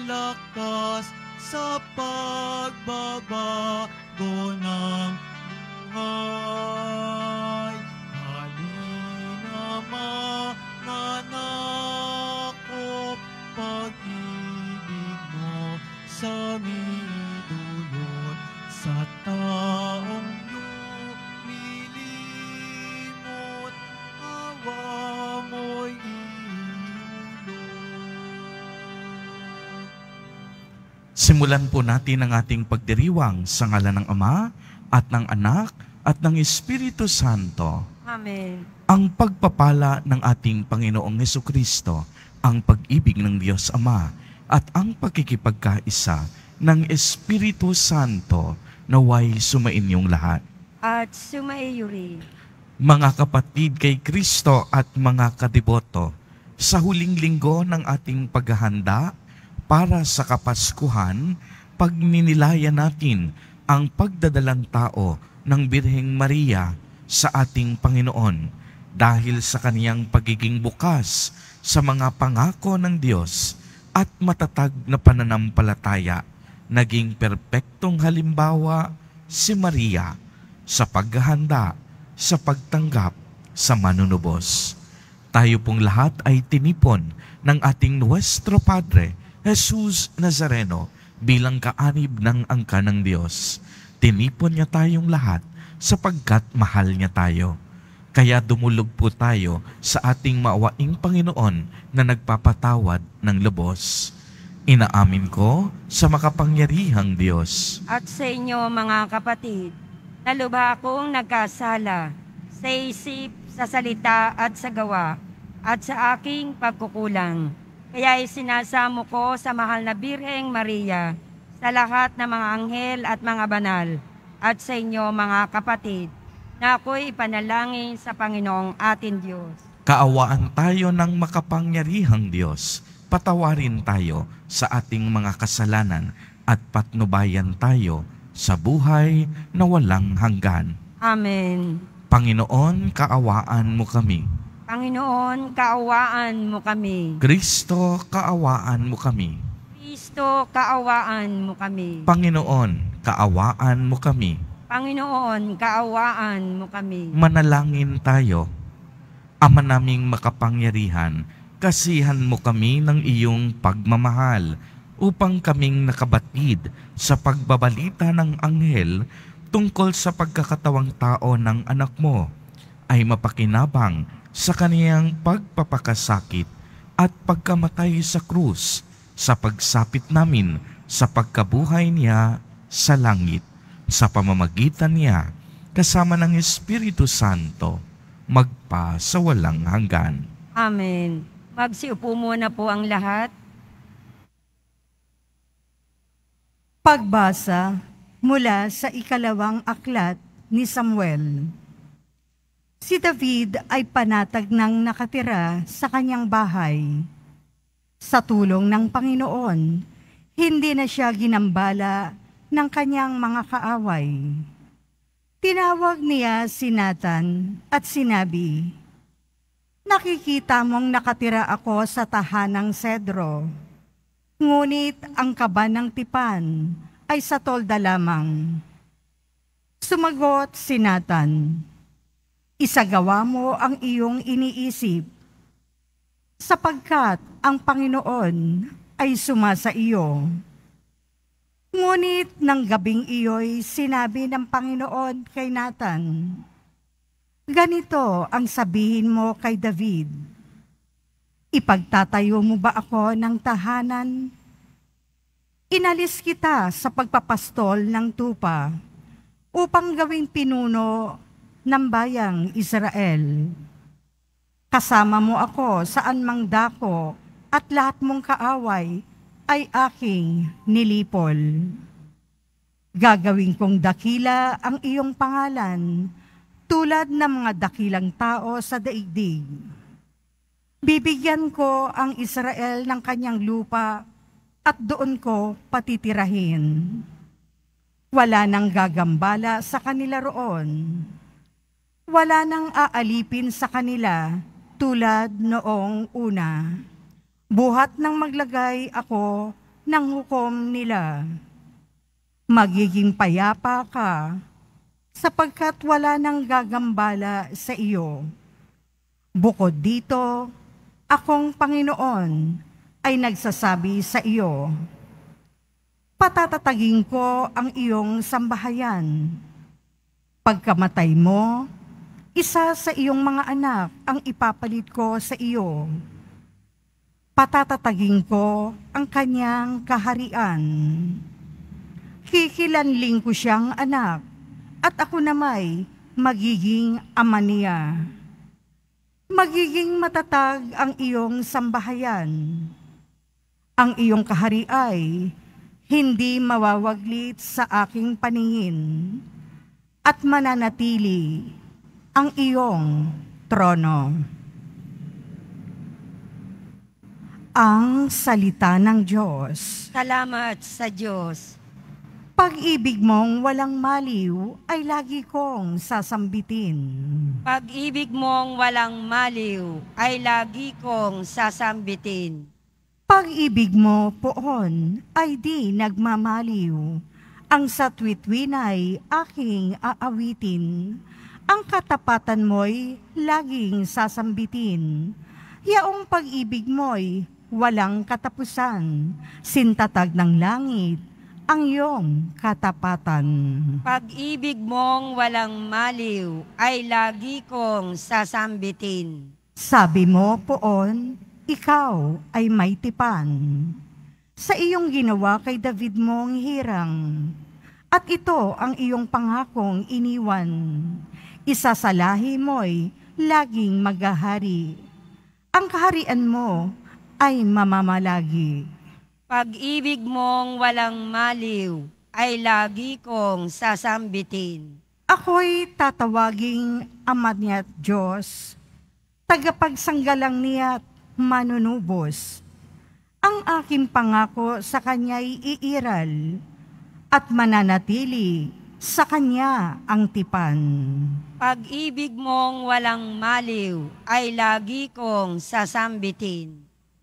lakas sa pagbabago ng buhay. Halina mga anak ko, pag-ibig mo sa midulot sa taong lumilimot, awa mo'y Simulan po natin ang ating pagdiriwang sa ngalan ng Ama at ng Anak at ng Espiritu Santo. Amen. Ang pagpapala ng ating Panginoong Hesukristo, ang pag-ibig ng Diyos Ama at ang pagkikipagkaisa ng Espiritu Santo naway sumainyong lahat. At sumaiyo rin. Mga kapatid kay Kristo at mga kadiboto, sa huling linggo ng ating paghahanda para sa Kapaskuhan, pagninilayan natin ang pagdadalang tao ng Birheng Maria sa ating Panginoon dahil sa kaniyang pagiging bukas sa mga pangako ng Diyos at matatag na pananampalataya. Naging perpektong halimbawa si Maria sa paghahanda, sa pagtanggap sa manunubos. Tayo pong lahat ay tinipon ng ating Nuestro Padre, Jesus Nazareno, bilang kaanib ng angka ng Diyos. Tinipon niya tayong lahat sapagkat mahal niya tayo. Kaya dumulog po tayo sa ating maawaing Panginoon na nagpapatawad ng lubos. Inaamin ko sa makapangyarihang Diyos At sa inyo mga kapatid, na lubha akong nagkasala sa isip, sa salita at sa gawa, at sa aking pagkukulang. Kaya isinasamo ko sa mahal na Birheng Maria, sa lahat ng mga anghel at mga banal, at sa inyo mga kapatid, na ako'y ipanalangin sa Panginoong ating Diyos. Kaawaan tayo ng makapangyarihang Diyos. Patawarin tayo sa ating mga kasalanan at patnubayan tayo sa buhay na walang hanggan. Amen. Panginoon, kaawaan mo kami. Panginoon, kaawaan mo kami. Kristo, kaawaan mo kami. Kristo, kaawaan mo kami. Panginoon, kaawaan mo kami. Panginoon, kaawaan mo kami. Manalangin tayo. Ama naming makapangyarihan, kasihan mo kami ng iyong pagmamahal upang kaming nakabatid sa pagbabalita ng anghel tungkol sa pagkakatawang tao ng anak mo ay mapakinabang sa kaniyang pagpapakasakit at pagkamatay sa krus sa pagsapit namin sa pagkabuhay niya sa langit sa pamamagitan niya kasama ng Espiritu Santo magpa sa walang hanggan. Amen. Magsiupo muna po ang lahat. Pagbasa mula sa ikalawang aklat ni Samuel. Si David ay panatag ng nakatira sa kanyang bahay. Sa tulong ng Panginoon, hindi na siya ginambala ng kanyang mga kaaway. Tinawag niya si Nathan at sinabi, "Nakikita mong nakatira ako sa tahanang sedro, ngunit ang kaba ng tipan ay sa tolda lamang." Sumagot si Nathan, "Isagawa mo ang iyong iniisip, sapagkat ang Panginoon ay sumasa iyo." Ngunit ng gabing iyo'y sinabi ng Panginoon kay Nathan, "Ganito ang sabihin mo kay David, ipagtatayo mo ba ako ng tahanan? Inalis kita sa pagpapastol ng tupa upang gawing pinuno ng bayang Israel. Kasama mo ako saan mang dako at lahat mong kaaway ay aking nilipol. Gagawin kong dakila ang iyong pangalan tulad ng mga dakilang tao sa daigdig. Bibigyan ko ang Israel ng kanyang lupa at doon ko patitirahin. Wala nang gagambala sa kanila roon. Wala nang aalipin sa kanila tulad noong una. Buhat nang maglagay ako ng hukom nila. Magiging payapa ka, sapagkat wala nang gagambala sa iyo. Bukod dito, akong Panginoon ay nagsasabi sa iyo, patatatagin ko ang iyong sambahayan. Pagkamatay mo, isa sa iyong mga anak ang ipapalit ko sa iyo. Patatatagin ko ang kanyang kaharian. Kikilanling ko siyang anak, at ako namay magiging ama niya. Magiging matatag ang iyong sambahayan. Ang iyong kahari ay hindi mawawaglit sa aking paningin, at mananatili ang iyong trono. Ang salita ng Diyos. Salamat sa Diyos. Pag-ibig mong walang maliw ay lagi kong sasambitin. Pag-ibig mong walang maliw ay lagi kong sasambitin. Pag-ibig mo poon ay di nagmamaliw. Ang sa tuwitwin ay aking aawitin. Ang katapatan mo'y laging sasambitin. Yaong pag-ibig mo'y walang katapusan. Sintatag ng langit ang iyong katapatan. Pag-ibig mong walang maliw ay lagi kong sasambitin. Sabi mo poon, ikaw ay may tipan. Sa iyong ginawa kay David mong hirang, at ito ang iyong pangakong iniwan. Isa sa lahi mo'y laging maghahari. Ang kaharian mo ay mamamalagi. Pag-ibig mong walang maliw ay lagi kong sasambitin. Ako'y tatawaging Ama niya't Diyos, tagapagsanggalang niya't manunubos. Ang aking pangako sa Kanya'y iiral, at mananatili sa Kanya ang tipan. Pag-ibig mong walang maliw ay lagi kong sasambitin.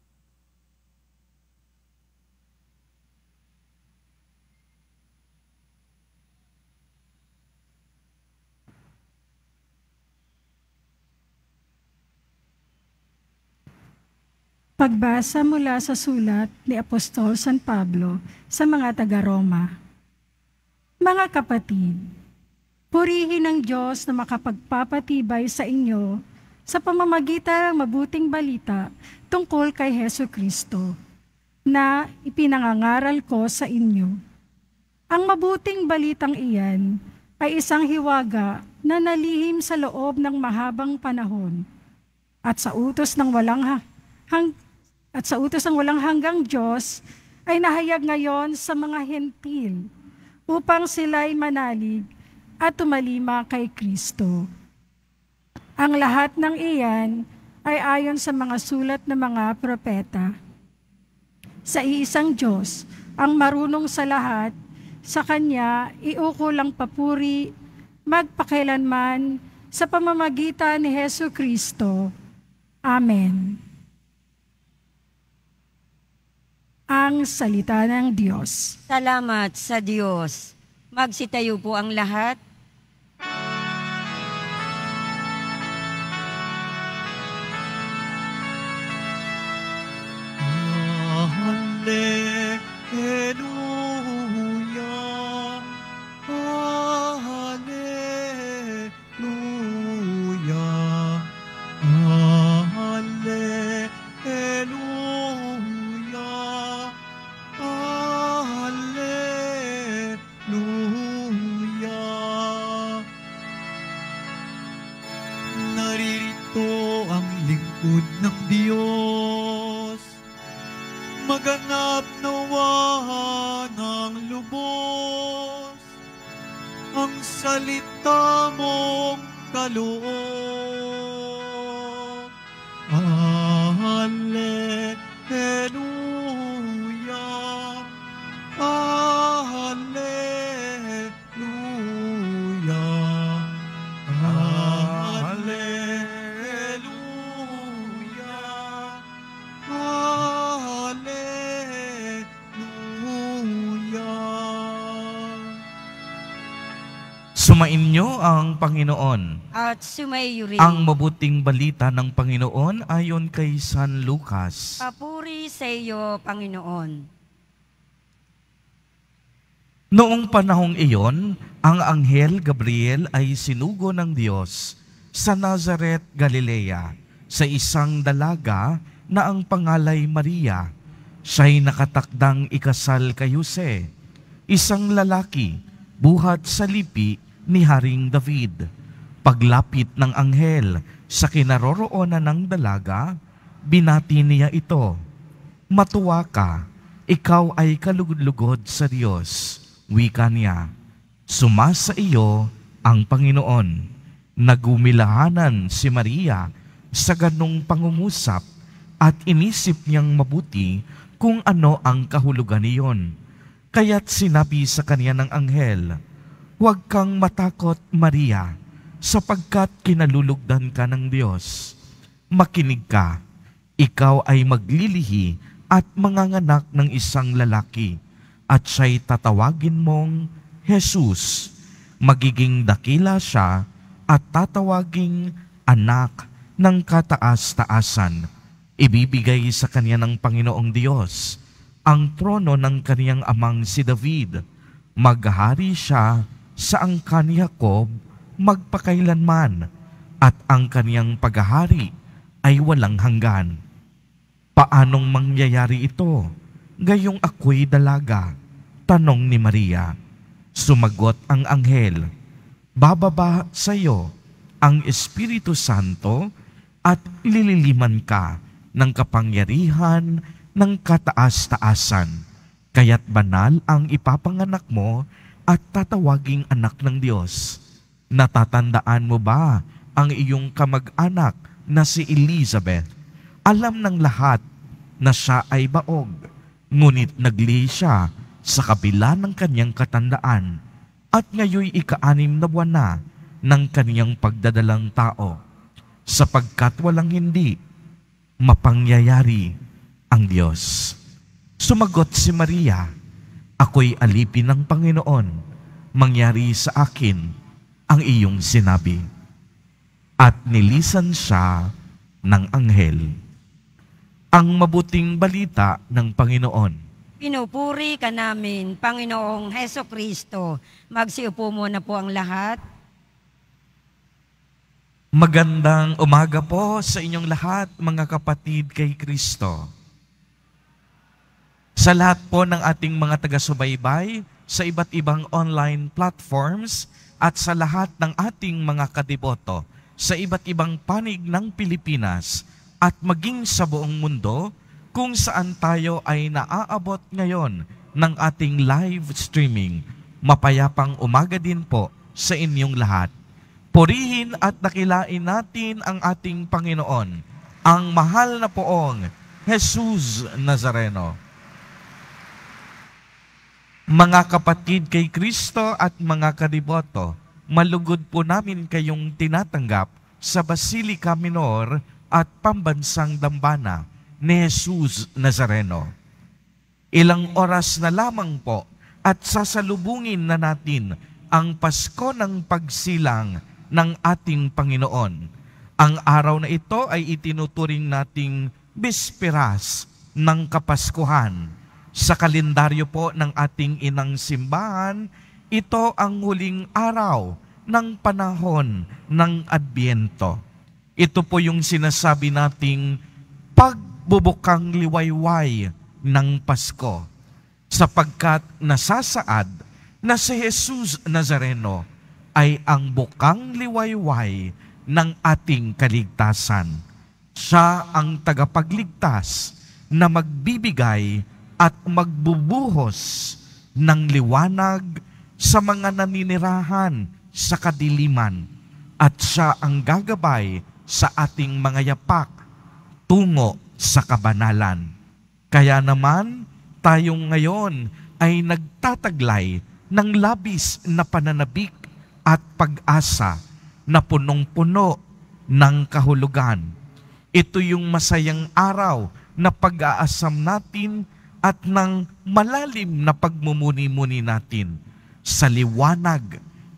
Pagbasa mula sa sulat ni Apostol San Pablo sa mga taga-Roma. Mga kapatid, purihin ang Diyos na makapagpapatibay sa inyo sa pamamagitan ng mabuting balita tungkol kay Hesu Kristo na ipinangangaral ko sa inyo. Ang mabuting balitang iyan ay isang hiwaga na nalihim sa loob ng mahabang panahon at sa utos ng walang hanggang Diyos ay nahayag ngayon sa mga hentil upang sila'y manalig at tumalima kay Kristo. Ang lahat ng iyan ay ayon sa mga sulat ng mga propeta. Sa iisang Diyos, ang marunong sa lahat, sa Kanya iukol ang papuri, magpakailanman, sa pamamagitan ni Hesu Kristo. Amen. Ang salita ng Diyos. Salamat sa Diyos. Magsitayo po ang lahat. Hallelujah, Hallelujah, Hallelujah, Hallelujah. Naririto ang lingkod ng Diyos, maganap nawa ng lubos ang salita mong kaloob. Hallelujah, Hallelujah, Hallelujah, Hallelujah. Sumainyo ang Panginoon. At sumaiyo rin. Ang mabuting balita ng Panginoon ayon kay San Lucas. Papuri sa iyo, Panginoon. Noong panahong iyon, ang anghel Gabriel ay sinugo ng Diyos sa Nazaret, Galilea, sa isang dalaga na ang pangalay Maria. Siya'y nakatakdang ikasal kay Jose, isang lalaki, buhat sa lipi ni Haring David. Paglapit ng anghel sa kinaroroonan ng dalaga, binati niya ito, "Matuwa ka, ikaw ay kalugod-lugod sa Diyos." Wika niya, "Sumasa iyo ang Panginoon." Nagumilahanan si Maria sa ganong pangungusap at inisip niyang mabuti kung ano ang kahulugan niyon. Kaya't sinabi sa kanya ng anghel, "Huwag kang matakot, Maria, sapagkat kinalulugdan ka ng Diyos. Makinig ka, ikaw ay maglilihi at manganganak ng isang lalaki, at siya'y tatawagin mong Jesus. Magiging dakila siya at tatawaging anak ng kataas-taasan. Ibibigay sa kanya ng Panginoong Diyos ang trono ng kaniyang amang si David. Maghari siya sa angkan ni Jacob magpakailanman, at ang kaniyang paghahari ay walang hanggan." "Paanong mangyayari ito, gayong ako'y dalaga?" tanong ni Maria. Sumagot ang anghel, "Bababa sa iyo ang Espiritu Santo at ililiman ka ng kapangyarihan ng kataas-taasan. Kaya't banal ang ipapanganak mo at tatawaging anak ng Diyos. Natatandaan mo ba ang iyong kamag-anak na si Elizabeth? Alam ng lahat na siya ay baog, ngunit naglihi siya sa kabila ng kanyang katandaan, at ngayoy ika-6 na buwan na ng kaniyang pagdadalang tao, sapagkat walang hindi mapangyayari ang Diyos." Sumagot si Maria, "Ako'y alipin ng Panginoon, mangyari sa akin ang iyong sinabi." At nilisan siya ng anghel. Ang mabuting balita ng Panginoon. Pinupuri ka namin, Panginoong Heso Kristo. Magsiupo muna po ang lahat. Magandang umaga po sa inyong lahat, mga kapatid kay Kristo. Sa lahat po ng ating mga taga-subaybay sa iba't ibang online platforms at sa lahat ng ating mga kadeboto sa iba't ibang panig ng Pilipinas at maging sa buong mundo kung saan tayo ay naaabot ngayon ng ating live streaming. Mapayapang umaga din po sa inyong lahat. Purihin at dakilain natin ang ating Panginoon, ang mahal na poong Jesus Nazareno. Mga kapatid kay Kristo at mga kadiboto, malugod po namin kayong tinatanggap sa Basilica Minor at Pambansang Dambana ni Jesus Nazareno. Ilang oras na lamang po at sasalubungin na natin ang Pasko ng pagsilang ng ating Panginoon. Ang araw na ito ay itinuturing nating Bisperas ng Kapaskuhan. Sa kalendaryo po ng ating inang simbahan, ito ang huling araw ng panahon ng Adbyento. Ito po yung sinasabi nating pagbubukang liwayway ng Pasko, sapagkat nasasaad na si Jesus Nazareno ay ang bukang liwayway ng ating kaligtasan. Siya ang tagapagligtas na magbibigay at magbubuhos ng liwanag sa mga naninirahan sa kadiliman, at siya ang gagabay sa ating mga yapak tungo sa kabanalan. Kaya naman, tayong ngayon ay nagtataglay ng labis na pananabik at pag-asa na punong-puno ng kahulugan. Ito yung masayang araw na pag-aasam natin at ng malalim na pagmumuni-muni natin sa liwanag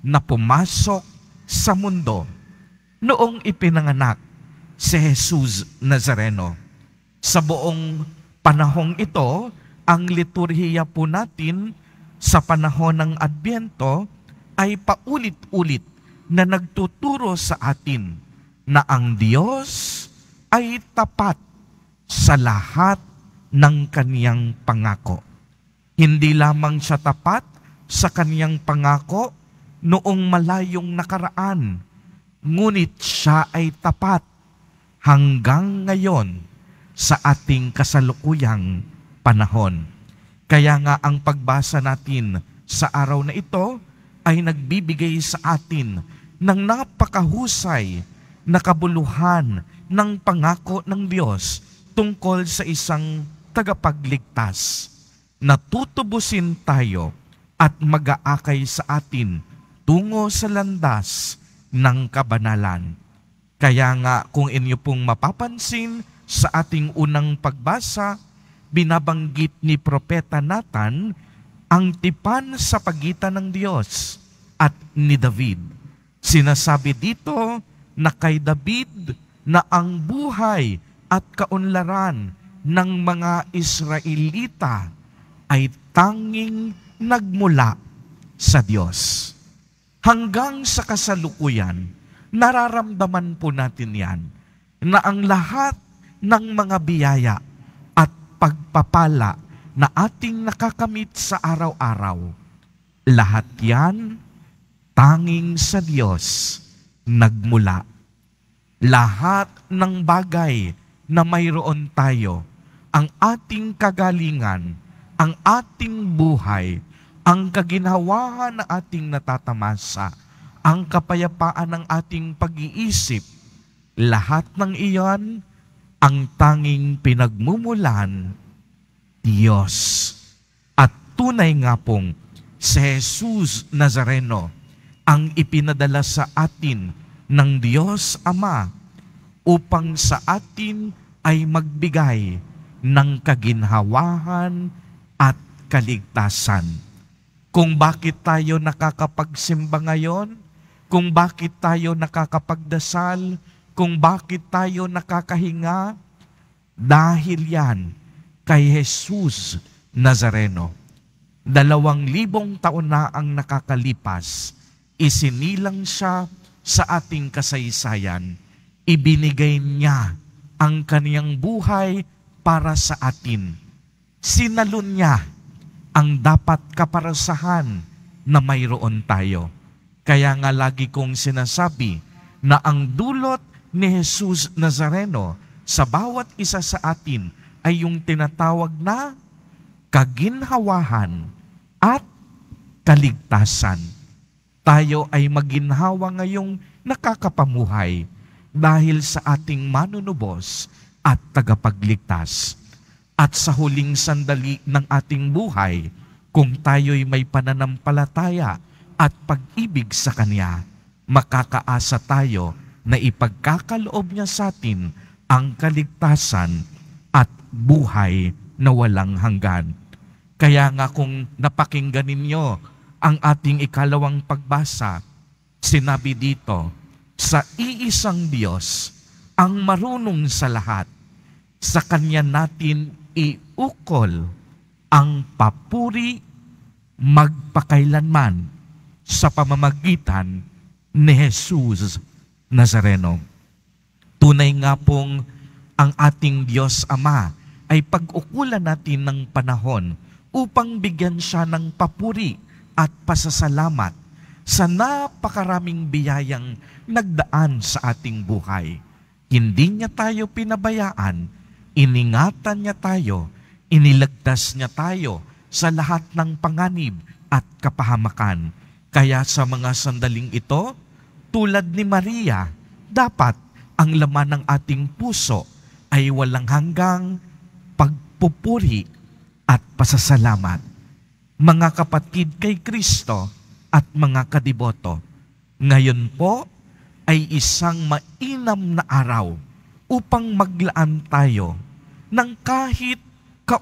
na pumasok sa mundo noong ipinanganak si Jesus Nazareno. Sa buong panahong ito, ang liturhiya po natin sa panahon ng Adbyento ay paulit-ulit na nagtuturo sa atin na ang Diyos ay tapat sa lahat ng kaniyang pangako. Hindi lamang siya tapat sa kaniyang pangako noong malayong nakaraan, ngunit siya ay tapat hanggang ngayon sa ating kasalukuyang panahon. Kaya nga ang pagbasa natin sa araw na ito ay nagbibigay sa atin ng napakahusay na kabuluhan ng pangako ng Diyos tungkol sa isang tagapagligtas na tutubusin tayo at mag-aakay sa atin tungo sa landas ng kabanalan. Kaya nga kung inyo pong mapapansin sa ating unang pagbasa, binabanggit ni Propeta Nathan ang tipan sa pagitan ng Diyos at ni David. Sinasabi dito na kay David na ang buhay at kaunlaran ng mga Israelita ay tanging nagmula sa Diyos. Hanggang sa kasalukuyan, nararamdaman po natin yan na ang lahat ng mga biyaya at pagpapala na ating nakakamit sa araw-araw, lahat yan tanging sa Diyos nagmula. Lahat ng bagay na mayroon tayo, ang ating kagalingan, ang ating buhay, ang kaginhawahan na ating natatamasa, ang kapayapaan ng ating pag-iisip, lahat ng iyon ang tanging pinagmumulan Diyos. At tunay nga pong si Jesus Nazareno ang ipinadala sa atin ng Diyos Ama upang sa atin ay magbigay ng kaginhawahan at kaligtasan. Kung bakit tayo nakakapagsimba ngayon, kung bakit tayo nakakapagdasal, kung bakit tayo nakakahinga, dahil yan kay Jesus Nazareno. 2,000 taon na ang nakakalipas, isinilang siya sa ating kasaysayan. Ibinigay niya ang kaniyang buhay para sa atin. Sinalun niya ang dapat kaparasahan na mayroon tayo. Kaya nga lagi kong sinasabi na ang dulot ni Jesus Nazareno sa bawat isa sa atin ay yung tinatawag na kaginhawahan at kaligtasan. Tayo ay maginhawa ngayong nakakapamuhay dahil sa ating manunubos at tagapagligtas. At sa huling sandali ng ating buhay, kung tayo'y may pananampalataya at pag-ibig sa Kanya, makakaasa tayo na ipagkakaloob niya sa atin ang kaligtasan at buhay na walang hanggan. Kaya nga kung napakinggan ninyo ang ating ikalawang pagbasa, sinabi dito, sa iisang Diyos ang marunong sa lahat, sa Kanya natin iukol ang papuri magpakailanman sa pamamagitan ni Jesus Nazareno. Tunay nga pong ang ating Diyos Ama ay pag-ukulan natin ng panahon upang bigyan siya ng papuri at pasasalamat sa napakaraming biyayang nagdaan sa ating buhay. Hindi niya tayo pinabayaan, iningatan niya tayo, inilagdas niya tayo sa lahat ng panganib at kapahamakan. Kaya sa mga sandaling ito, tulad ni Maria, dapat ang laman ng ating puso ay walang hanggang pagpupuri at pasasalamat. Mga kapatid kay Kristo at mga kadiboto, ngayon po ay isang mainam na araw upang maglaan tayo ng kahit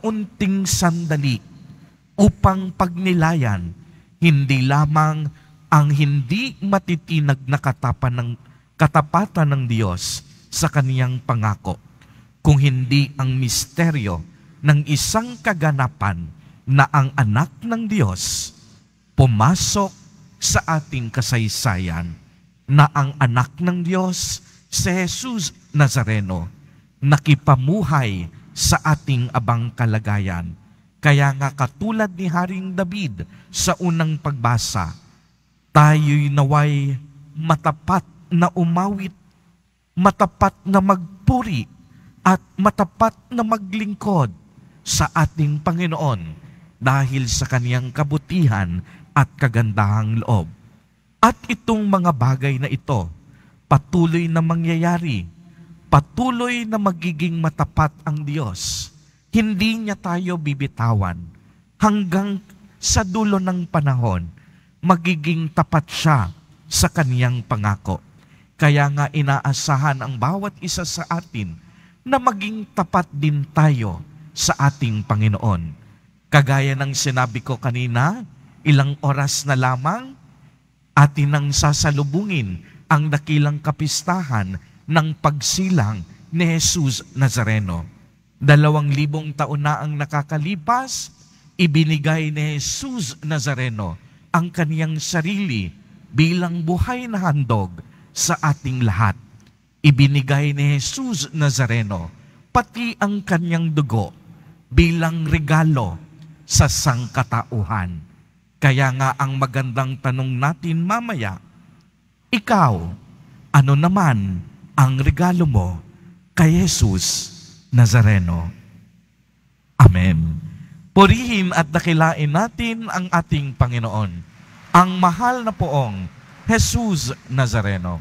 kaunting sandali upang pagnilayan hindi lamang ang hindi matitinag na katapatan ng Diyos sa kaniyang pangako, kung hindi ang misteryo ng isang kaganapan na ang anak ng Diyos pumasok sa ating kasaysayan, na ang anak ng Diyos, si Jesus Nazareno, nakipamuhay sa ating abang kalagayan. Kaya nga katulad ni Haring David sa unang pagbasa, tayo'y naway matapat na umawit, matapat na magpuri, at matapat na maglingkod sa ating Panginoon dahil sa kaniyang kabutihan at kagandahang loob. At itong mga bagay na ito, patuloy na mangyayari, patuloy na magiging matapat ang Diyos. Hindi niya tayo bibitawan. Hanggang sa dulo ng panahon, magiging tapat siya sa kaniyang pangako. Kaya nga inaasahan ang bawat isa sa atin na maging tapat din tayo sa ating Panginoon. Kagaya ng sinabi ko kanina, ilang oras na lamang atin nang sasalubungin ang dakilang kapistahan ng pagsilang ni Jesus Nazareno. 2,000 taon na ang nakakalipas, ibinigay ni Jesus Nazareno ang kaniyang sarili bilang buhay na handog sa ating lahat. Ibinigay ni Jesus Nazareno pati ang kaniyang dugo bilang regalo sa sangkatauhan. Kaya nga ang magandang tanong natin mamaya, ikaw, ano naman ang regalo mo kay Jesus Nazareno? Amen. Purihin at dakilain natin ang ating Panginoon, ang mahal na poong Jesus Nazareno.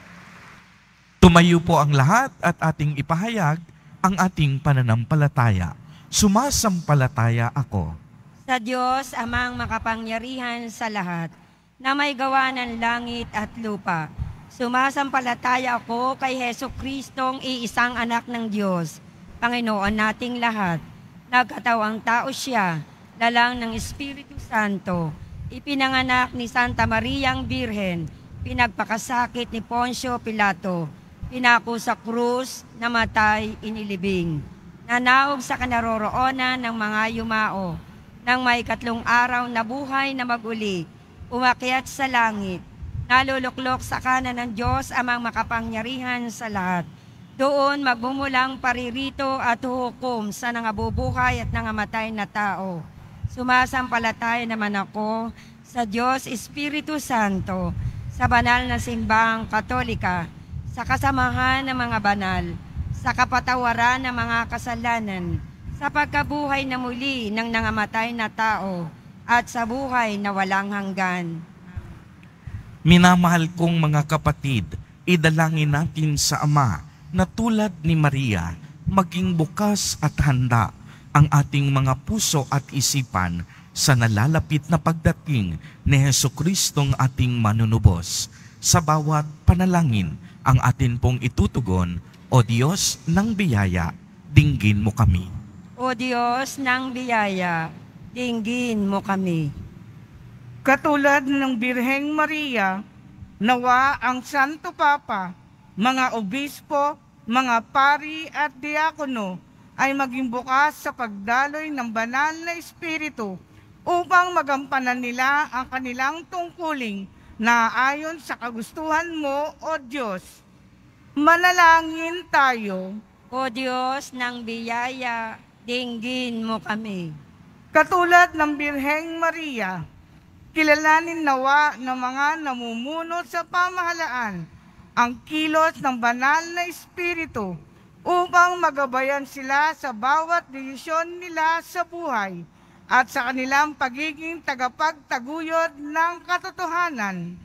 Tumayo po ang lahat at ating ipahayag ang ating pananampalataya. Sumasampalataya ako Sa Diyos, amang makapangyarihan sa lahat, na may gawa ng langit at lupa. Sumasampalataya ako kay Hesus Kristong iisang anak ng Diyos, Panginoon nating lahat. Nagkatawang tao siya, lalang ng Espiritu Santo, ipinanganak ni Santa Mariang Birhen, pinagpakasakit ni Poncio Pilato, pinako sa krus, namatay, inilibing. Nanaog sa kanaroroonan ng mga yumao, nang may 3 araw na buhay na maguli, umakyat sa langit, naluluklok sa kanan ng Diyos amang makapangyarihan sa lahat. Doon magbumulang paririto at hukom sa nangabubuhay at nangamatay na tao. Sumasampalataya naman ako sa Diyos Espiritu Santo, sa banal na simbahang Katolika, sa kasamahan ng mga banal, sa kapatawaran ng mga kasalanan, sa pagkabuhay na muli ng nangamatay na tao, at sa buhay na walang hanggan. Minamahal kong mga kapatid, idalangin natin sa Ama na tulad ni Maria, maging bukas at handa ang ating mga puso at isipan sa nalalapit na pagdating ni Jesucristong ating manunubos. Sa bawat panalangin ang atin pong itutugon, O Diyos ng biyaya, dinggin mo kami. O Diyos ng biyaya, dinggin mo kami. Katulad ng Birheng Maria, nawa ang Santo Papa, mga obispo, mga pari at diakono ay maging bukas sa pagdaloy ng banal na Espiritu upang magampanan nila ang kanilang tungkuling na ayon sa kagustuhan mo, O Diyos. Manalangin tayo. O Diyos ng biyaya, dinggin mo kami. Katulad ng Birheng Maria, kilalanin nawa ng mga namumuno sa pamahalaan ang kilos ng banal na Espiritu upang magabayan sila sa bawat desisyon nila sa buhay at sa kanilang pagiging tagapagtaguyod ng katotohanan.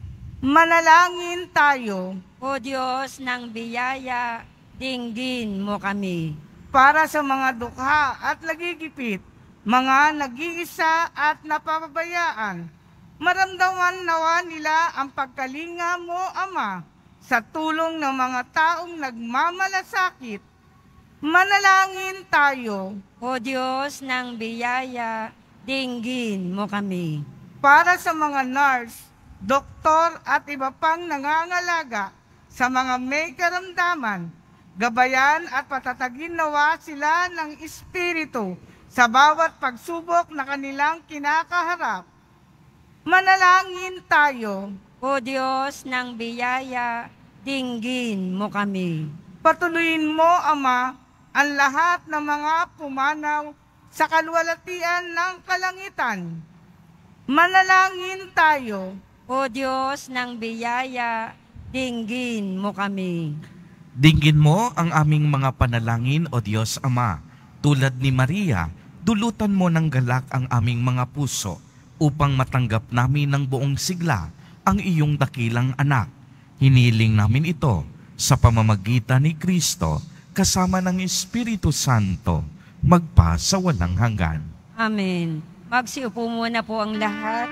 Manalangin tayo. O Diyos ng biyaya, dinggin mo kami. Para sa mga dukha at nagigipit, mga nag-iisa at napapabayaan, maramdaman nawa nila ang pagkalinga mo, Ama, sa tulong ng mga taong nagmamalasakit. Manalangin tayo. O Diyos ng biyaya, dinggin mo kami. Para sa mga nurse, doktor at iba pang nangangalaga sa mga may karamdaman, gabayan at patatagin nawa sila ng Espiritu sa bawat pagsubok na kanilang kinakaharap. Manalangin tayo. O Diyos ng biyaya, dinggin mo kami. Patuloyin mo, Ama, ang lahat ng mga pumanaw sa kalwalatian ng kalangitan. Manalangin tayo. O Diyos ng biyaya, dinggin mo kami. Dinggin mo ang aming mga panalangin, O Diyos Ama. Tulad ni Maria, dulutan mo ng galak ang aming mga puso upang matanggap namin ng buong sigla ang iyong dakilang anak. Hiniling namin ito sa pamamagitan ni Kristo kasama ng Espiritu Santo, magpa sa walang hanggan. Amen. Magsiupo muna po ang lahat.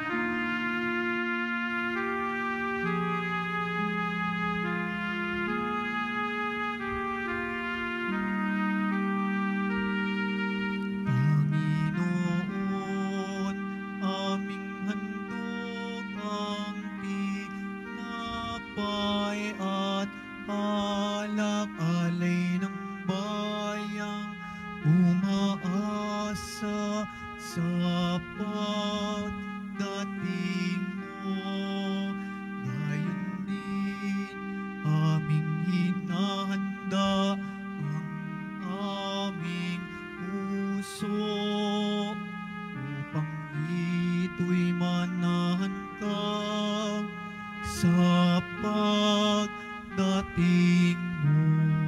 Panginoon, aming handog ang tinapay at alak-alay ng bayang umaasa sa pagdating mo. Gayon din aming hinahanda ang aming puso upang ito'y manahan ka sa pagdating mo.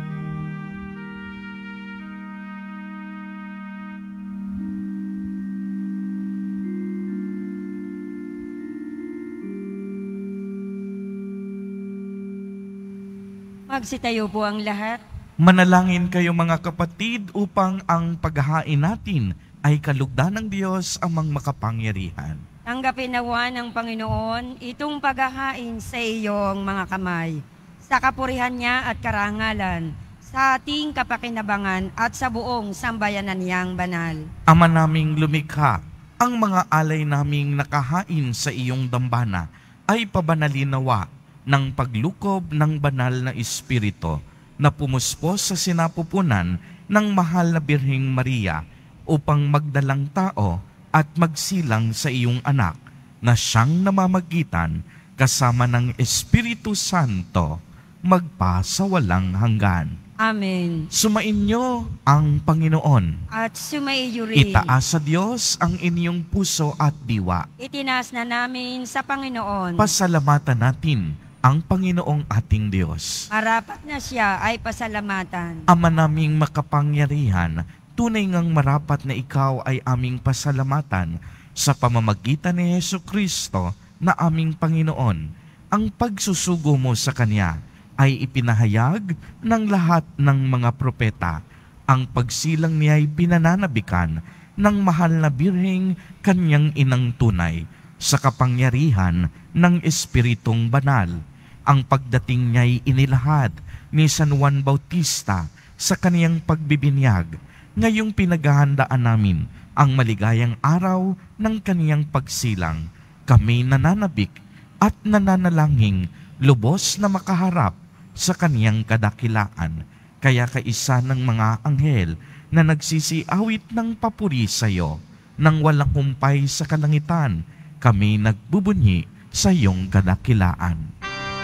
Magsitayo po ang lahat. Manalangin kayo mga kapatid upang ang paghahain natin ay kalugdan ng Diyos amang makapangyarihan. Tanggapin nawa ng Panginoon itong paghahain sa iyong mga kamay, sa kapurihan niya at karangalan, sa ating kapakinabangan at sa buong sambayanan niyang banal. Ama naming lumikha, ang mga alay naming nakahain sa iyong dambana ay pabanalin nawa ng paglukob ng banal na Espiritu na pumuspos sa sinapupunan ng mahal na Birheng Maria upang magdalang tao at magsilang sa iyong anak na siyang namamagitan kasama ng Espiritu Santo magpa sa walang hanggan. Amen. Sumainyo ang Panginoon. At sumaiyo rin. Itaas sa Diyos ang inyong puso at diwa. Itinaas na namin sa Panginoon. Pasalamatan natin ang Panginoong ating Diyos. Marapat na siya ay pasalamatan. Ama naming makapangyarihan, tunay ngang marapat na ikaw ay aming pasalamatan sa pamamagitan ni Jesucristo na aming Panginoon. Ang pagsusugo mo sa Kanya ay ipinahayag ng lahat ng mga propeta. Ang pagsilang niya ay pinananabikan ng mahal na Birheng Kanyang inang tunay sa kapangyarihan ng Espiritong Banal. Ang pagdating niya ay inilahad ni San Juan Bautista sa kaniyang pagbibinyag. Ngayong pinaghahandaan namin ang maligayang araw ng kaniyang pagsilang. Kami nananabik at nananalangin lubos na makaharap sa kaniyang kadakilaan. Kaya kaisa ng mga anghel na nagsisiawit ng papuri sa iyo, nang walang humpay sa kalangitan, kami nagbubunyi sa iyong kadakilaan.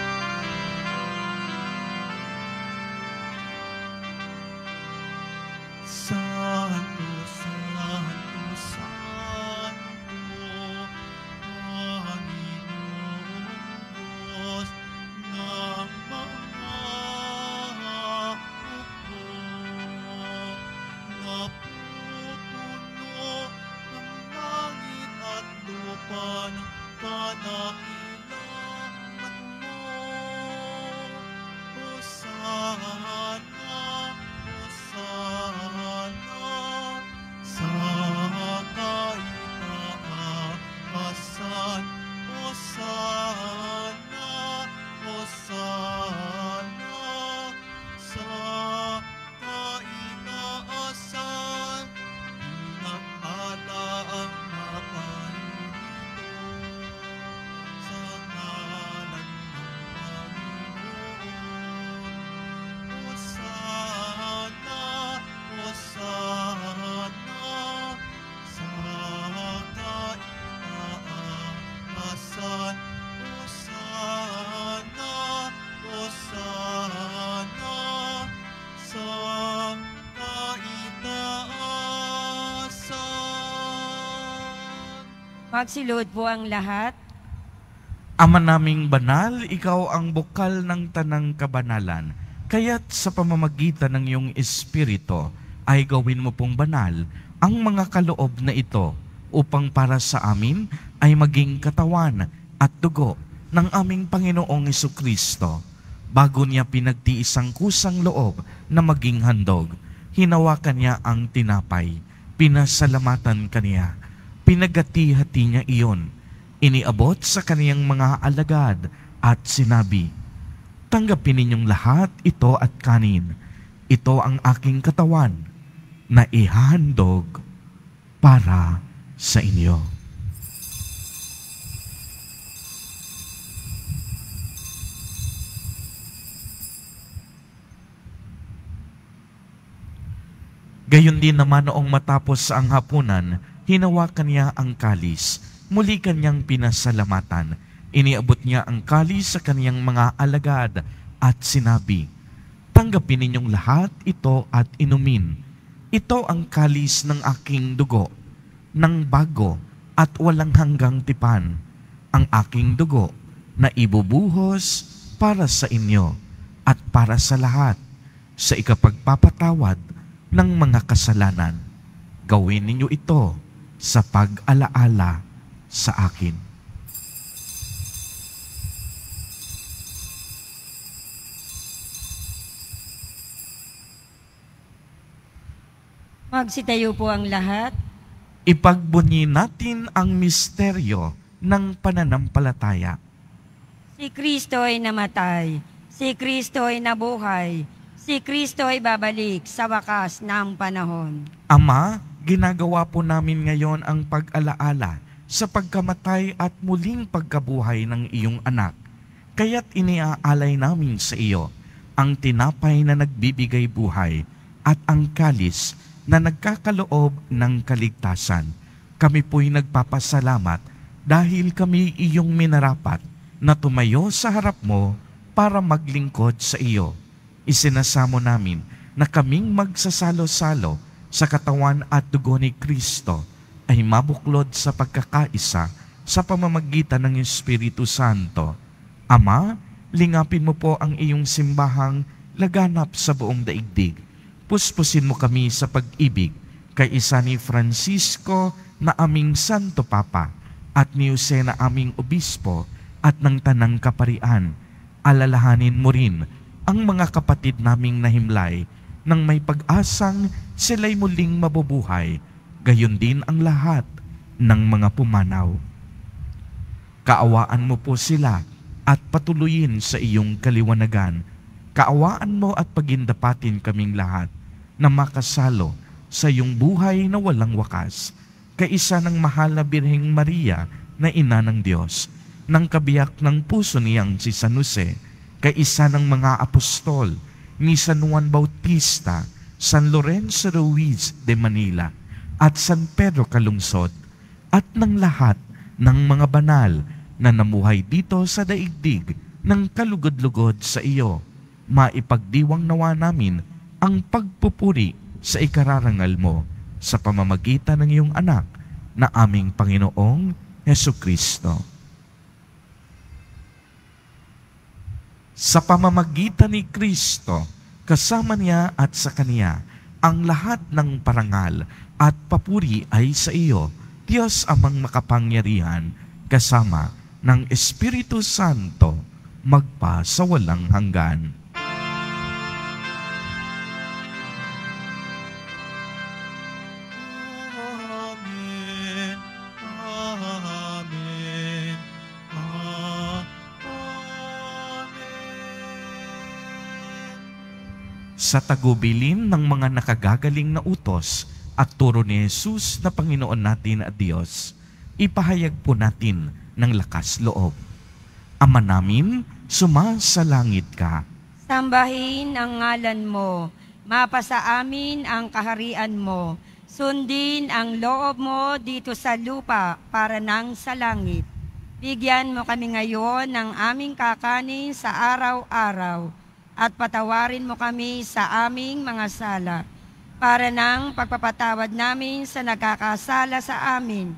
Santo, Santo, Santo, Panginoon Diyos ng mga hukbo, napupuno ang langit at lupa ng kadakilaan Magsilod po ang lahat. Ama naming banal, ikaw ang bukal ng tanang kabanalan. Kaya't sa pamamagitan ng iyong Espiritu ay gawin mo pong banal ang mga kaloob na ito upang para sa amin ay maging katawan at dugo ng aming Panginoong Jesucristo. Bago niya pinagtiis ang kusang loob na maging handog, hinawakan niya ang tinapay, pinasalamatan kaniya, pinagati-hati niya iyon, iniabot sa kaniyang mga alagad at sinabi, "Tanggapin ninyong lahat ito at kanin. Ito ang aking katawan na ihahandog para sa inyo." Gayon din naman noong matapos ang hapunan, hinawakan niya ang kalis. Muli kanyang pinasalamatan. Iniabot niya ang kalis sa kaniyang mga alagad at sinabi, "Tanggapin ninyong lahat ito at inumin. Ito ang kalis ng aking dugo, ng bago at walang hanggang tipan, ang aking dugo na ibubuhos para sa inyo at para sa lahat sa ikapagpapatawad ng mga kasalanan. Gawin ninyo ito sa pag-alaala sa akin." Magsitayo po ang lahat. Ipagbunyi natin ang misteryo ng pananampalataya. Si Kristo ay namatay. Si Kristo ay nabuhay. Si Kristo ay babalik sa wakas ng panahon. Ama, ginagawa po namin ngayon ang pag-alaala sa pagkamatay at muling pagkabuhay ng iyong anak. Kaya't iniaalay namin sa iyo ang tinapay na nagbibigay buhay at ang kalis na nagkakaloob ng kaligtasan. Kami po'y nagpapasalamat dahil kami iyong minarapat na tumayo sa harap mo para maglingkod sa iyo. Isinasamo namin na kaming magsasalo-salo sa katawan at dugo ni Kristo ay mabuklod sa pagkakaisa sa pamamagitan ng Espiritu Santo. Ama, lingapin mo po ang iyong simbahang laganap sa buong daigdig. Puspusin mo kami sa pag-ibig kay isa ni Francisco na aming Santo Papa at ni Jose na aming Obispo at ng Tanang Kaparian. Alalahanin mo rin ang mga kapatid naming nahimlay nang may pag-asang sila'y muling mabubuhay, gayon din ang lahat ng mga pumanaw. Kaawaan mo po sila at patuloyin sa iyong kaliwanagan. Kaawaan mo at pagindapatin kaming lahat na makasalo sa iyong buhay na walang wakas, kaisa ng mahal na Birheng Maria na Ina ng Diyos, ng kabiyak ng puso niyang si San Jose, kaisa ng mga apostol ni San Juan Bautista, San Lorenzo Ruiz de Manila, at San Pedro Calungsod, at ng lahat ng mga banal na namuhay dito sa daigdig ng kalugod-lugod sa iyo. Maipagdiwang nawa namin ang pagpupuri sa ikararangal mo sa pamamagitan ng iyong anak na aming Panginoong Hesukristo. Sa pamamagitan ni Kristo, kasama niya at sa Kaniya, ang lahat ng parangal at papuri ay sa iyo, Diyos amang makapangyarihan, kasama ng Espiritu Santo, magpa sa walang hanggan. Amen. Amen. Amen. Sa tagubilin ng mga nakagagaling na utos at turo ni Jesus na Panginoon natin at Diyos, ipahayag po natin ng lakas loob. Ama namin, sumasalangit ka. Sambahin ang ngalan mo. Mapasa amin ang kaharian mo. Sundin ang loob mo dito sa lupa para nang sa langit. Bigyan mo kami ngayon ng aming kakanin sa araw-araw at patawarin mo kami sa aming mga sala para nang pagpapatawad namin sa nagkakasala sa amin.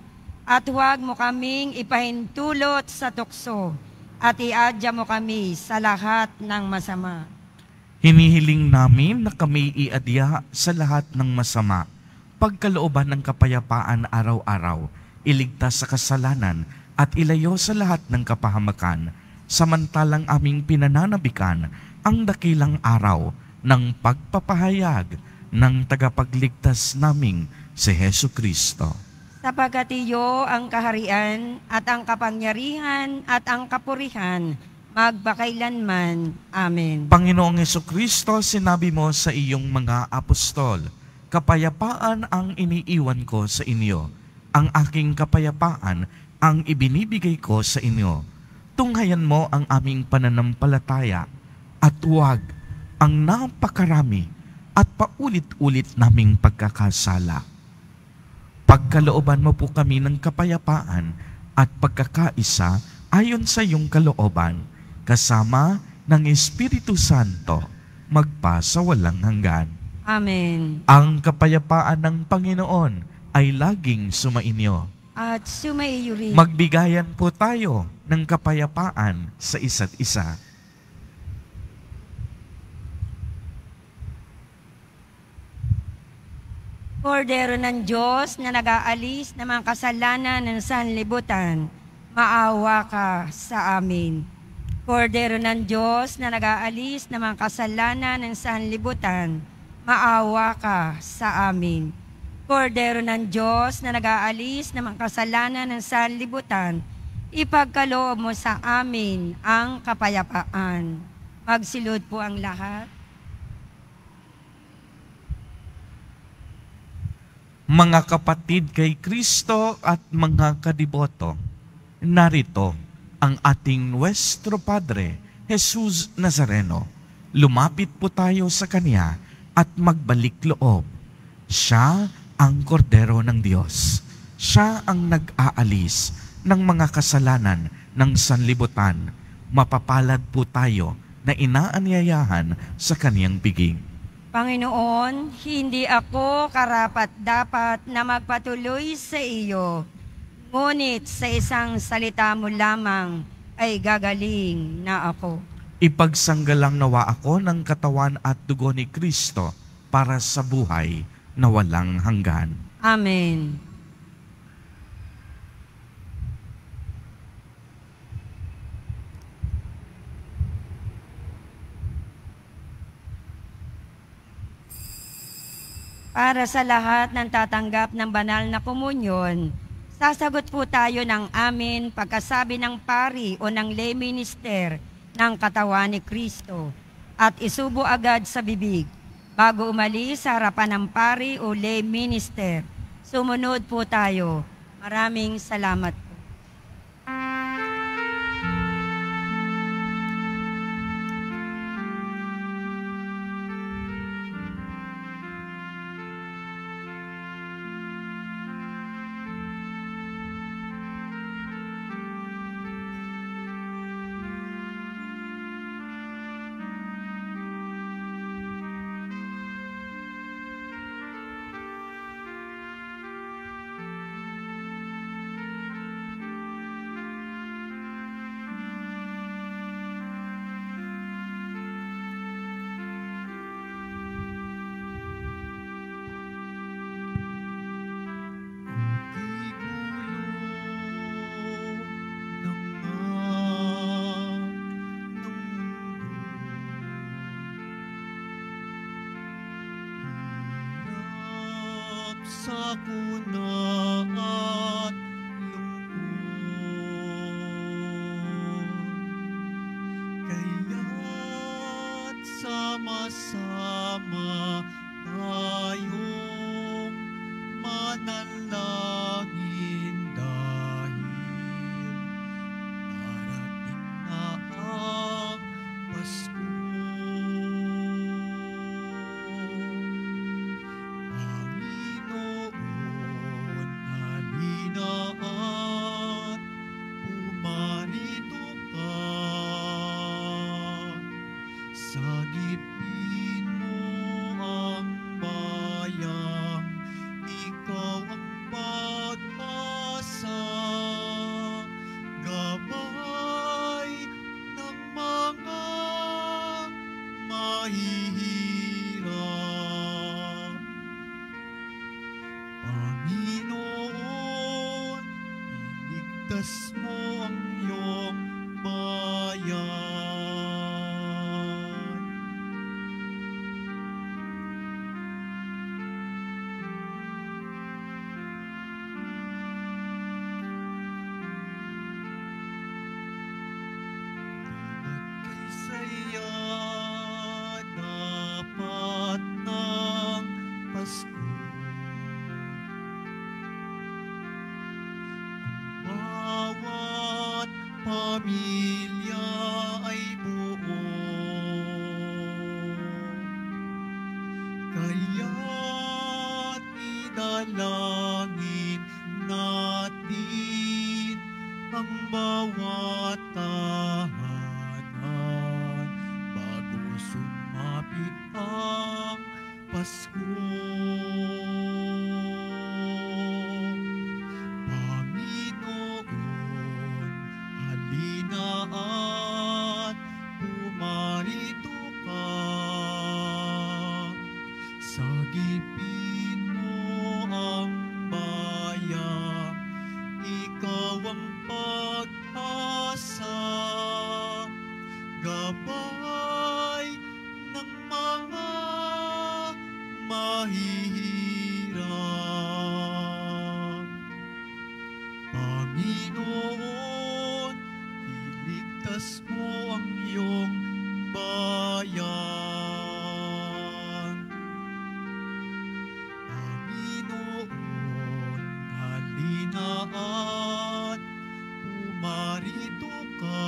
at huwag mo kaming ipahintulot sa tukso, at iadya mo kami sa lahat ng masama. Hinihiling namin na kami iadya sa lahat ng masama, pagkalooban ng kapayapaan araw-araw, iligtas sa kasalanan at ilayo sa lahat ng kapahamakan, samantalang aming pinananabikan ang dakilang araw ng pagpapahayag ng tagapagligtas naming si Hesu Kristo. Sapagkat iyo ang kaharian at ang kapangyarihan at ang kapurihan, magpakailanman. Amen. Panginoong Jesucristo, sinabi mo sa iyong mga apostol, kapayapaan ang iniiwan ko sa inyo. Ang aking kapayapaan ang ibinibigay ko sa inyo. Tunghayan mo ang aming pananampalataya at huwag ang napakarami at paulit-ulit naming pagkakasala. Pagkalooban mo po kami ng kapayapaan at pagkakaisa ayon sa iyong kalooban, kasama ng Espiritu Santo, magpasawalang hanggan. Amen. Ang kapayapaan ng Panginoon ay laging sumainyo. At sumaiyo rin. Magbigayan po tayo ng kapayapaan sa isa't isa. Kordero ng Diyos na nag-aalis ng mga kasalanan ng sanlibutan, maawa ka sa amin. Kordero ng Diyos na nag-aalis ng mga kasalanan ng sanlibutan, maawa ka sa amin. Kordero ng Diyos na nag-aalis ng mga kasalanan ng sanlibutan, ipagkaloob mo sa amin ang kapayapaan. Magsilod po ang lahat. Mga kapatid kay Kristo at mga kadiboto, narito ang ating Nuestro Padre, Jesus Nazareno. Lumapit po tayo sa Kanya at magbalik loob. Siya ang kordero ng Diyos. Siya ang nag-aalis ng mga kasalanan ng sanlibutan. Mapapalad po tayo na inaanyayahan sa Kaniyang piging. Panginoon, hindi ako karapat-dapat na magpatuloy sa iyo, ngunit sa isang salita mo lamang ay gagaling na ako. Ipagsanggalang nawa ako ng katawan at dugo ni Kristo para sa buhay na walang hanggan. Amen. Para sa lahat ng tatanggap ng banal na komunyon, sasagot po tayo ng amin pagkasabi ng pari o ng lay minister ng katawan ni Kristo at isubo agad sa bibig bago umalis sa harapan ng pari o lay minister. Sumunod po tayo. Maraming salamat po. Sa kuna at lungkot, kaya't sama-sama tayong manalangin dahil darating na ang Pasko. Sagipin mo ang Iligtas mo ang iyong bayan. Saya dapat ng Pasko. Ang bawat pamilya ay buo. Kaya't idalangin natin ang bawat tahanan bago sumapit ang Pasko. Panginoon, halina at pumarito ka. Sagipin mo ang bayan, ikaw ang pag-asa. Gabay ng mga mahihirap. Panginoon, iligtas mo ang iyong bayan. Panginoon, halina at pumarito ka.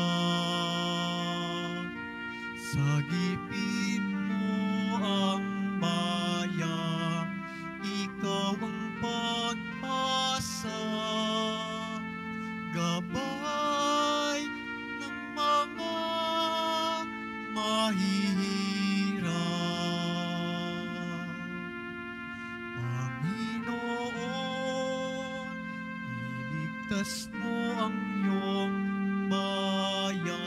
Sagipin mo ang bayan, ikaw ang pag-asa. Gabay ng mga mahihirap. Panginoon, iligtas mo ang iyong bayan.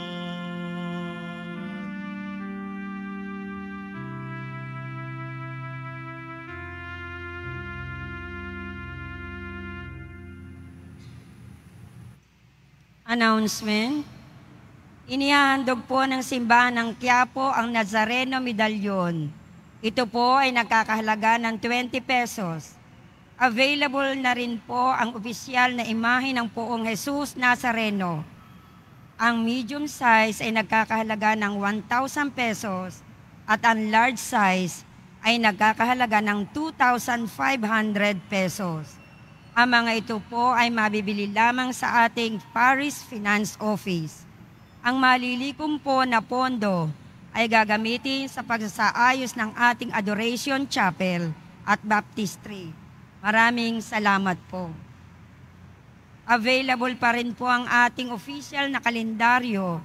Announcement. Inihahandog po ng simbahan ng Quiapo ang Nazareno Medallion. Ito po ay nagkakahalaga ng 20 pesos. Available na rin po ang opisyal na imahe ng Poong Jesus Nazareno. Ang medium size ay nagkakahalaga ng 1,000 pesos at ang large size ay nagkakahalaga ng 2,500 pesos. Ang mga ito po ay mabibili lamang sa ating Parish Finance Office. Ang malilikom po na pondo ay gagamitin sa pagsasaayos ng ating Adoration Chapel at Baptistry. Maraming salamat po. Available pa rin po ang ating official na kalendaryo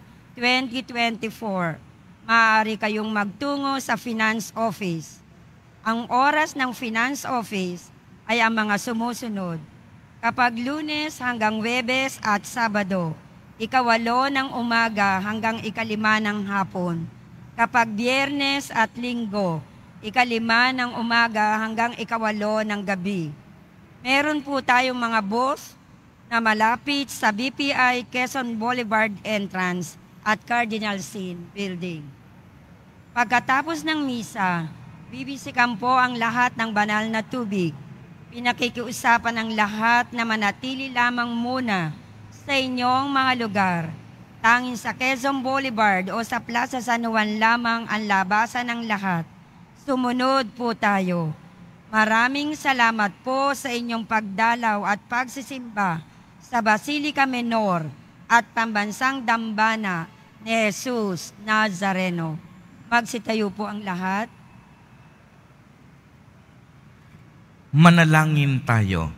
2024. Maaari kayong magtungo sa Finance Office. Ang oras ng Finance Office ay ang mga sumusunod. Kapag Lunes hanggang Huwebes at Sabado, 8:08 ng umaga hanggang 5:05 ng hapon. Kapag Biyernes at Linggo, 5:05 ng umaga hanggang 8:08 ng gabi. Meron po tayong mga booth na malapit sa BPI Quezon Boulevard entrance at Cardinal Sin Building. Pagkatapos ng misa, bibisikan po ang lahat ng banal na tubig. Pinakikiusapan ng lahat na manatili lamang muna sa inyong mga lugar. Tanging sa Quezon Boulevard o sa Plaza San Juan lamang ang labasan ng lahat. Sumunod po tayo. Maraming salamat po sa inyong pagdalaw at pagsisimba sa Basilica Menor at Pambansang Dambana ni Jesus Nazareno. Magsitayo po ang lahat. Manalangin tayo.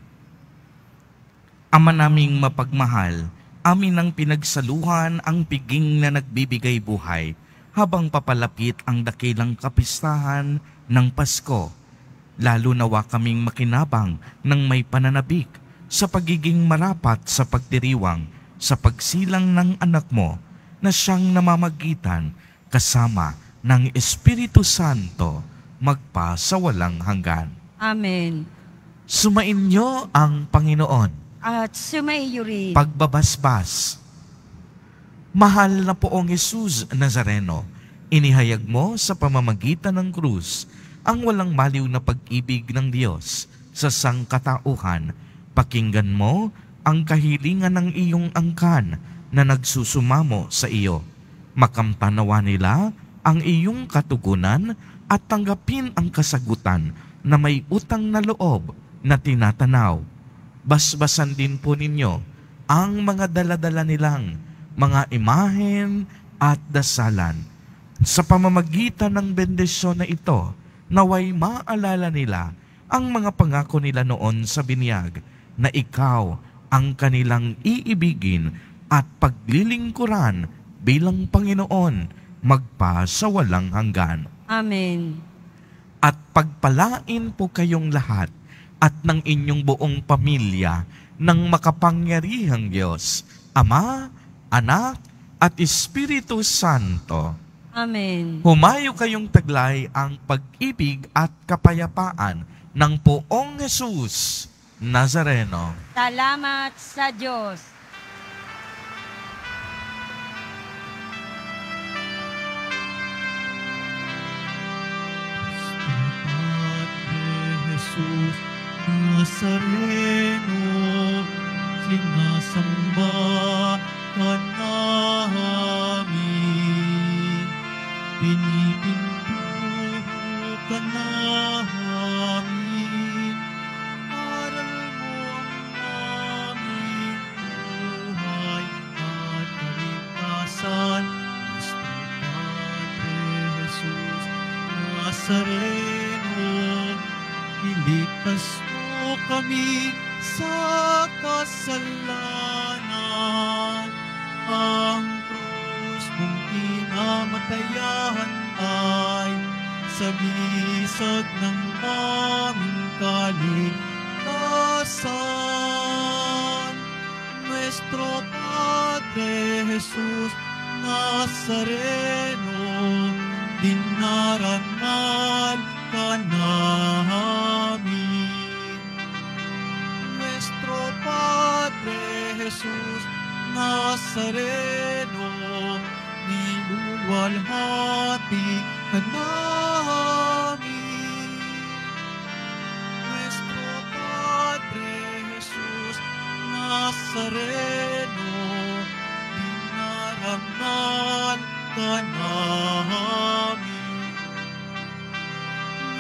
Ama naming mapagmahal, amin ang pinagsaluhan ang piging na nagbibigay buhay habang papalapit ang dakilang kapistahan ng Pasko. Lalo nawa kaming makinabang ng may pananabik sa pagiging marapat sa pagdiriwang sa pagsilang ng anak mo na siyang namamagitan kasama ng Espiritu Santo magpa sa walang hanggan. Amen. Sumainyo ang Panginoon. at sumaiyo rin. Pagbabasbas. Mahal na Poong Jesus Nazareno, inihayag mo sa pamamagitan ng krus ang walang maliw na pag-ibig ng Diyos sa sangkatauhan. Pakinggan mo ang kahilingan ng iyong angkan na nagsusumamo sa iyo. Makamtanawa nila ang iyong katugunan at tanggapin ang kasagutan na may utang na loob na tinatanaw. Basbasan din po ninyo ang mga daladala nilang mga imahen at dasalan. Sa pamamagitan ng bendisyon na ito, naway maalala nila ang mga pangako nila noon sa binyag na ikaw ang kanilang iibigin at paglilingkuran bilang Panginoon magpa sa walang hanggan. Amen. At pagpalain po kayong lahat at ng inyong buong pamilya ng makapangyarihang Diyos, Ama, Anak, at Espiritu Santo. Amen. Humayo kayong taglay ang pag-ibig at kapayapaan ng Poong Jesus Nazareno. Salamat sa Diyos. Jesus Nazareno, sinasamba ka namin, pinipintuho ka namin, aral mo ang aming buhay at kaligtasan. Kristo Padre Jesus Nazareno, iligtas mo kami sa kasalanan. Ang krus mong pinamatayan ay sabisag ng aming kaligtasan. Nuestro Padre Jesus Nazareno, dinarangal ka namin. Nuestro Padre Jesus Nazareno, niluluwalhati ka namin. Nuestro Padre Jesus Nazareno, dinarangal ka namin.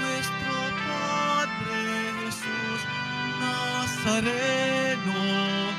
Nuestro Padre Jesus Nazareno,